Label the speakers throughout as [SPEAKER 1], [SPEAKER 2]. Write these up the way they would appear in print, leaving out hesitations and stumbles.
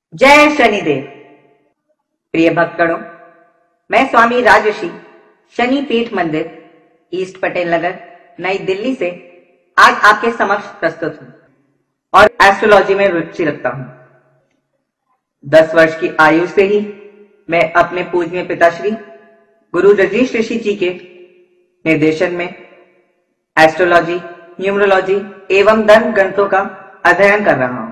[SPEAKER 1] जय शनिदेव। प्रिय भक्तगणों, मैं स्वामी राजर्षि शनि पीठ मंदिर, ईस्ट पटेल नगर, नई दिल्ली से आज आपके समक्ष प्रस्तुत हूं और एस्ट्रोलॉजी में रुचि रखता हूं। 10 वर्ष की आयु से ही मैं अपने पूजनीय पिताश्री गुरु रजनीश ऋषि जी के निर्देशन में एस्ट्रोलॉजी, न्यूमरोलॉजी एवं धर्म ग्रंथों का अध्ययन कर रहा हूं।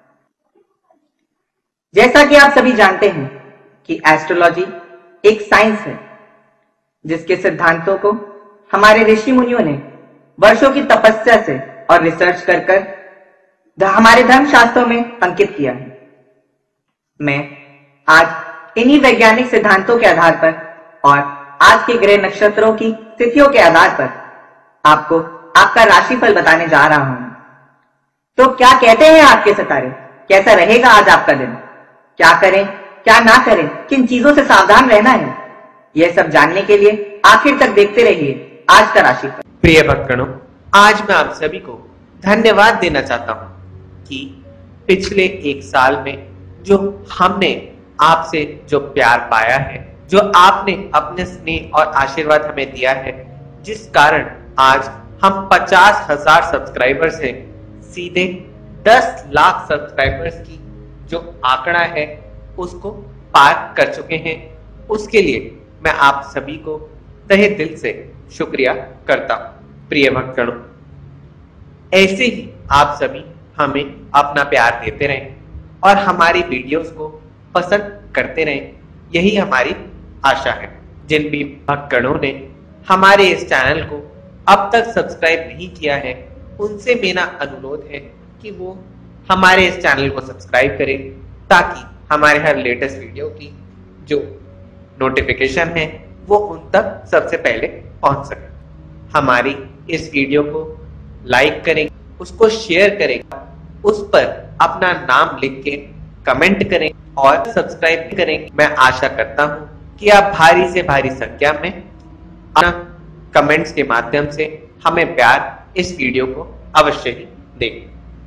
[SPEAKER 1] जैसा कि आप सभी जानते हैं कि एस्ट्रोलॉजी एक साइंस है जिसके सिद्धांतों को हमारे ऋषि मुनियों ने वर्षों की तपस्या से और रिसर्च कर हमारे धर्म शास्त्रों में अंकित किया है। मैं आज इन्हीं वैज्ञानिक सिद्धांतों के आधार पर और आज के ग्रह नक्षत्रों की तिथियों के आधार पर आपको आपका राशिफल बताने जा रहा हूं। तो क्या कहते हैं आपके सितारे, कैसा रहेगा आज आपका दिन, क्या करें क्या ना करें, किन चीजों से सावधान रहना है, यह सब जानने के लिए आखिर तक देखते रहिए आज का राशिफल।
[SPEAKER 2] प्रिय भक्तगणों, आज मैं आप सभी को धन्यवाद देना चाहता हूं कि पिछले एक साल में जो हमने आपसे जो प्यार पाया है, जो आपने अपने स्नेह और आशीर्वाद हमें दिया है, जिस कारण आज हम 50,000 सब्सक्राइबर्स हैं, सीधे 10 लाख सब्सक्राइबर्स की जो आंकड़ा है उसको पार कर चुके हैं। उसके लिए मैं आप सभी को तहे दिल से शुक्रिया करता हूं। प्रिय भक्तगणों, ऐसे ही आप सभी हमें अपना प्यार देते रहें और हमारी वीडियोस को पसंद करते रहें, यही हमारी आशा है। जिन भी भक्तगणों ने हमारे इस चैनल को अब तक सब्सक्राइब नहीं किया है, उनसे मेरा अनुरोध है कि वो हमारे इस चैनल को सब्सक्राइब करें ताकि हमारे हर लेटेस्ट वीडियो की जो नोटिफिकेशन है वो उन तक सबसे पहले पहुंच सके। हमारी इस वीडियो को लाइक करें, उसको शेयर करें, उस पर अपना नाम लिख के कमेंट करें और सब्सक्राइब करें। मैं आशा करता हूं कि आप भारी से भारी संख्या में अपना कमेंट्स के माध्यम से हमें प्यार इस वीडियो को अवश्य ही दें।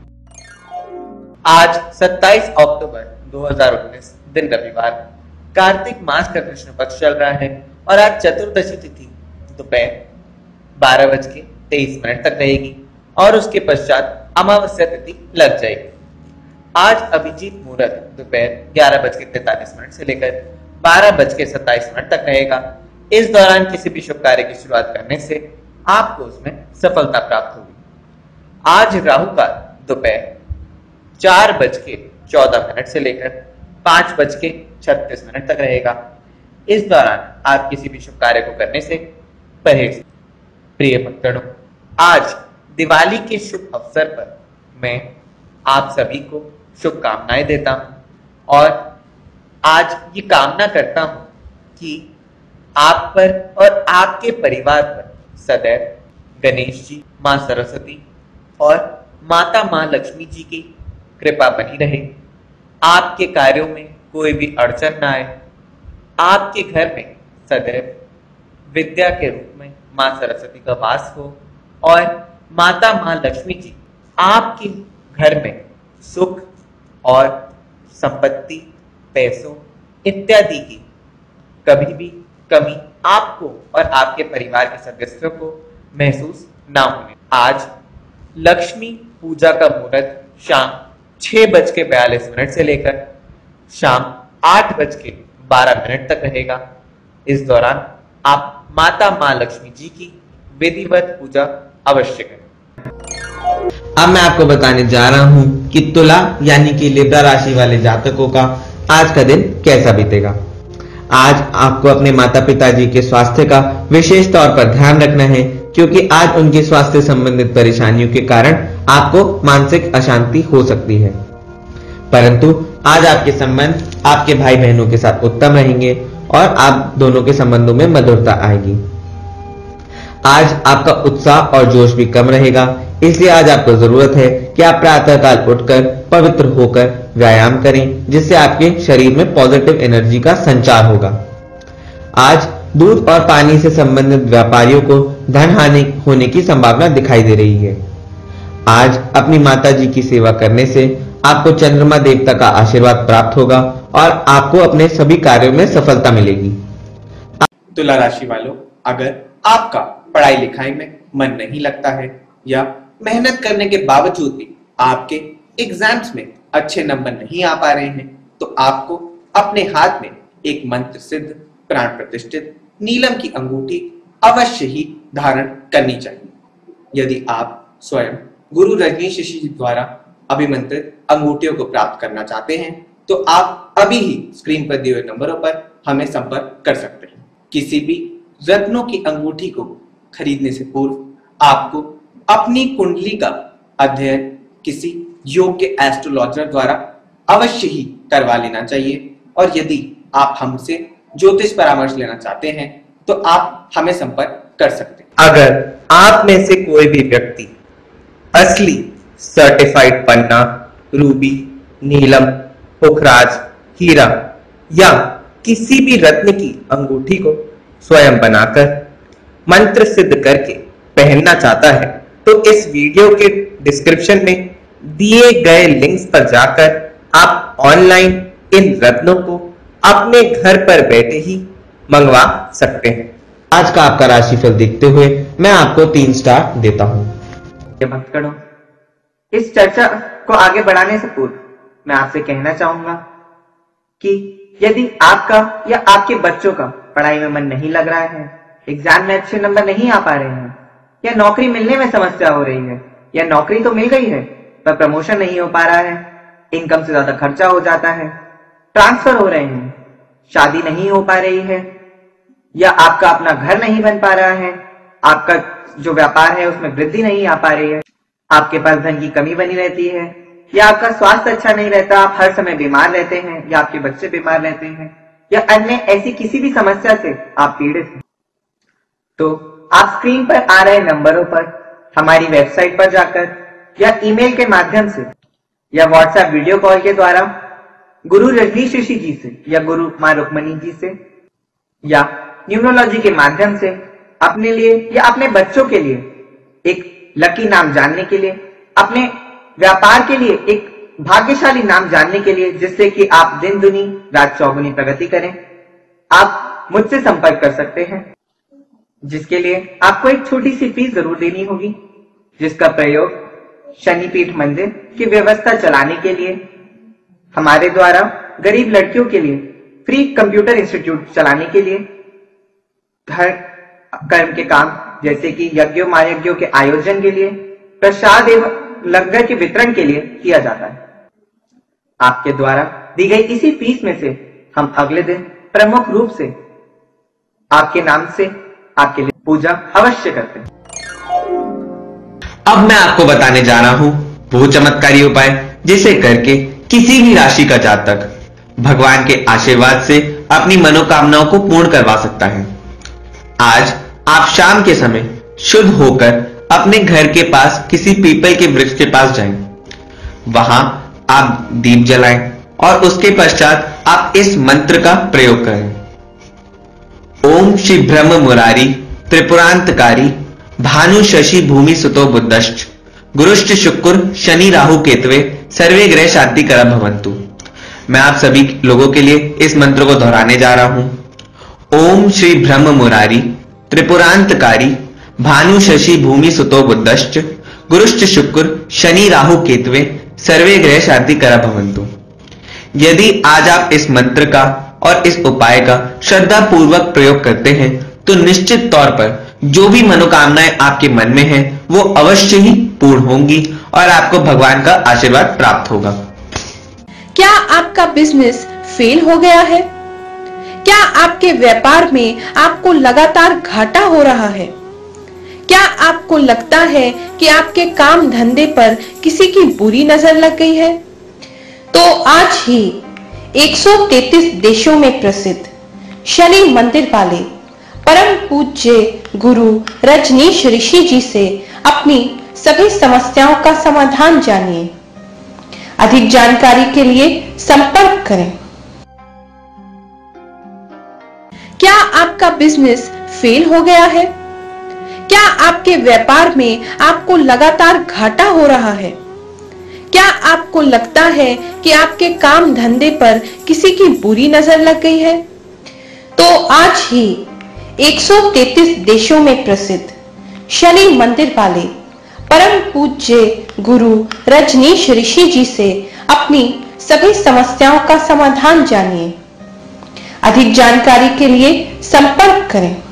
[SPEAKER 2] आज 27 अक्टूबर 2019 दिन रविवार, कार्तिक मास का कृष्ण पक्ष चल रहा है और आज चतुर्दशी तिथि दोपहर 12:23 तक रहेगी और उसके पश्चात अमावस्या तिथि लग जाएगी। आज अभिजीत मुहूर्त दोपहर 11:43 से लेकर 12:27 तक रहेगा। इस दौरान किसी भी शुभ कार्य की शुरुआत करने से आपको उसमें सफलता प्राप्त होगी। आज राहु काल दोपहर 4:14 से लेकर 5:36 तक रहेगा। इस दौरान आप किसी भी शुभ कार्य को करने से परहेज। प्रिय भक्तगणों, आज दिवाली के शुभ अवसर पर मैं आप सभी को शुभकामनाएं देता हूं और आज ये कामना करता हूं कि आप पर और आपके परिवार पर सदैव गणेश जी, मां सरस्वती और माता मां लक्ष्मी जी की कृपा बनी रहे। आपके कार्यों में कोई भी अड़चन ना आए। आपके घर में सदैव विद्या के रूप में मां सरस्वती का वास हो और माता मां लक्ष्मी जी आपके घर में सुख और संपत्ति, पैसों इत्यादि की कभी भी कमी आपको और आपके परिवार के सदस्यों को महसूस ना होने। आज लक्ष्मी पूजा का मुहूर्त शाम 6:42 से लेकर शाम 8:12 तक रहेगा। इस दौरान आप माता मां लक्ष्मी जी की विधिवत पूजा अवश्य करें।
[SPEAKER 3] अब मैं आपको बताने जा रहा हूं कि तुला यानी कि लिब्रा राशि वाले जातकों का आज का दिन कैसा बीतेगा। आज आपको अपने माता पिता जी के स्वास्थ्य का विशेष तौर पर ध्यान रखना है, क्योंकि आज उनकी स्वास्थ्य संबंधित परेशानियों के कारण आपको मानसिक अशांति हो सकती है। परंतु आज आपके संबंध आपके भाई बहनों के साथ उत्तम रहेंगे और आप दोनों के संबंधों में मधुरता आएगी। आज आपका उत्साह और जोश भी कम रहेगा, इसलिए आज आपको जरूरत है कि आप प्रातःकाल उठकर पवित्र होकर व्यायाम करें, जिससे आपके शरीर में पॉजिटिव एनर्जी का संचार होगा। आज दूध और पानी से संबंधित व्यापारियों को धन हानि होने की संभावना दिखाई दे रही है। आज अपनी माता जी की सेवा करने से आपको चंद्रमा देवता का आशीर्वाद प्राप्त होगा और आपको अपने सभी कार्यों में सफलता मिलेगी।
[SPEAKER 2] तुला राशि वालों, अगर आपका पढ़ाई लिखाई में मन नहीं लगता है या मेहनत करने के बावजूद भी आपके एग्जाम्स में अच्छे नंबर नहीं आ पा रहे हैं, तो आपको अपने हाथ में एक मंत्र सिद्ध प्राण प्रतिष्ठित नीलम की अंगूठी अवश्य ही धारण करनी चाहिए। यदि आप स्वयं गुरु रजनीश ऋषि जी द्वारा अभिमंत्रित अंगूठियों को प्राप्त करना चाहते हैं तो आप अभी ही स्क्रीन पर दिए हुए नंबरों पर हमें संपर्क कर सकते हैं। किसी भी रत्नों की अंगूठी को खरीदने से पूर्व आपको अपनी कुंडली का अध्ययन किसी योग्य एस्ट्रोलॉजर द्वारा अवश्य ही करवा लेना चाहिए। और यदि आप हमसे ज्योतिष परामर्श लेना चाहते हैं तो आप हमें संपर्क कर सकते हैं।
[SPEAKER 4] अगर आप में से कोई भी व्यक्ति असली सर्टिफाइड पन्ना, रूबी, नीलम, पुखराज, हीरा या किसी भी रत्न की अंगूठी को स्वयं बनाकर मंत्र सिद्ध करके पहनना चाहता है तो इस वीडियो के डिस्क्रिप्शन में दिए गए लिंक्स पर जाकर आप ऑनलाइन इन रत्नों को अपने घर पर बैठे ही मंगवा सकते हैं।
[SPEAKER 3] आज का आपका राशिफल देखते हुए मैं आपको 3 स्टार देता हूं।
[SPEAKER 1] भक्तगणों, इस चर्चा को आगे बढ़ाने से पूर्व मैं आपसे कहना चाहूंगा कि यदि आपका या आपके बच्चों का पढ़ाई में मन नहीं लग रहा है, एग्जाम में अच्छे नंबर नहीं आ पा रहे हैं, या नौकरी मिलने में समस्या हो रही है, या नौकरी तो मिल गई है पर प्रमोशन नहीं हो पा रहा है, इनकम से ज्यादा खर्चा हो जाता है, ट्रांसफर हो रहे हैं, शादी नहीं हो पा रही है, या आपका अपना घर नहीं बन पा रहा है, आपका जो व्यापार है उसमें वृद्धि नहीं आ पा रही है, आपके पास धन की कमी बनी रहती है, या आपका स्वास्थ्य अच्छा नहीं रहता, आप हर समय बीमार रहते हैं, या आपके बच्चे बीमार रहते हैं, या अन्य ऐसी किसी भी समस्या से आप पीड़ित हैं, तो आप स्क्रीन पर आ रहे नंबरों पर हमारी वेबसाइट पर जाकर या ईमेल के माध्यम से या व्हाट्सएप वीडियो कॉल के द्वारा गुरु रजनीश ऋषि जी से या गुरु मां रुक्मणी जी से या न्यूमरोलॉजी के माध्यम से अपने लिए या अपने बच्चों के लिए एक लकी नाम जानने के लिए, अपने व्यापार के लिए एक भाग्यशाली नाम जानने के लिए, जिससे कि आप दिन दुनी रात चौगुनी प्रगति करें, आप मुझसे संपर्क कर सकते हैं, जिसके लिए आपको एक छोटी सी फीस जरूर देनी होगी, जिसका प्रयोग शनिपीठ मंदिर की व्यवस्था चलाने के लिए, हमारे द्वारा गरीब लड़कियों के लिए फ्री कंप्यूटर इंस्टीट्यूट चलाने के लिए, घर कर्म के काम जैसे कि यज्ञों महायज्ञों के आयोजन के लिए, प्रसाद एवं लंगर के वितरण के लिए किया जाता है। आपके द्वारा दी गई इसी फीस में से हम अगले दिन प्रमुख रूप से आपके नाम से आपके लिए पूजा अवश्य करते हैं।
[SPEAKER 3] अब मैं आपको बताने जा रहा हूं वो चमत्कारी उपाय जिसे करके किसी भी राशि का जातक भगवान के आशीर्वाद से अपनी मनोकामनाओं को पूर्ण करवा सकता है। आज आप शाम के समय शुद्ध होकर अपने घर के पास किसी पीपल के वृक्ष के पास जाएं। वहां आप दीप जलाएं और उसके पश्चात आप इस मंत्र का प्रयोग करें। ओम श्री ब्रह्म मुरारी त्रिपुरांतकारी भानु शशि भूमि सुतो बुद्धश्च गुरुश्च शुक्र शनि राहु केतवे सर्वे ग्रह शांति कर भवंतु। मैं आप सभी लोगों के लिए इस मंत्र को दोहराने जा रहा हूं। ओम श्री ब्रह्म मुरारी त्रिपुरांतकारी भानु शशि भूमि सुतो बुद्धश्च गुरुश्च शुक्र शनि राहु केतवे सर्वे ग्रह शांति कर भवंतु। यदि आज आप इस मंत्र का और इस उपाय का श्रद्धा पूर्वक प्रयोग करते हैं तो निश्चित तौर पर जो भी मनोकामनाएं आपके मन में हैं वो अवश्य ही पूर्ण होंगी और आपको भगवान का आशीर्वाद प्राप्त होगा।
[SPEAKER 5] क्या आपका बिजनेस फेल हो गया है? क्या आपके व्यापार में आपको लगातार घाटा हो रहा है? क्या आपको लगता है कि आपके काम धंधे पर किसी की बुरी नजर लग गई है? तो आज ही 133 देशों में प्रसिद्ध शनि मंदिर वाले परम पूज्य गुरु रजनीश ऋषि जी से अपनी सभी समस्याओं का समाधान जानिए। अधिक जानकारी के लिए संपर्क करें। क्या आपका बिजनेस फेल हो गया है? क्या आपके व्यापार में आपको लगातार घाटा हो रहा है? क्या आपको लगता है कि आपके काम धंधे पर किसी की बुरी नजर लग गई है? तो आज ही 133 देशों में प्रसिद्ध शनि मंदिर वाले परम पूज्य गुरु रजनीश ऋषि जी से अपनी सभी समस्याओं का समाधान जानिए। अधिक जानकारी के लिए संपर्क करें।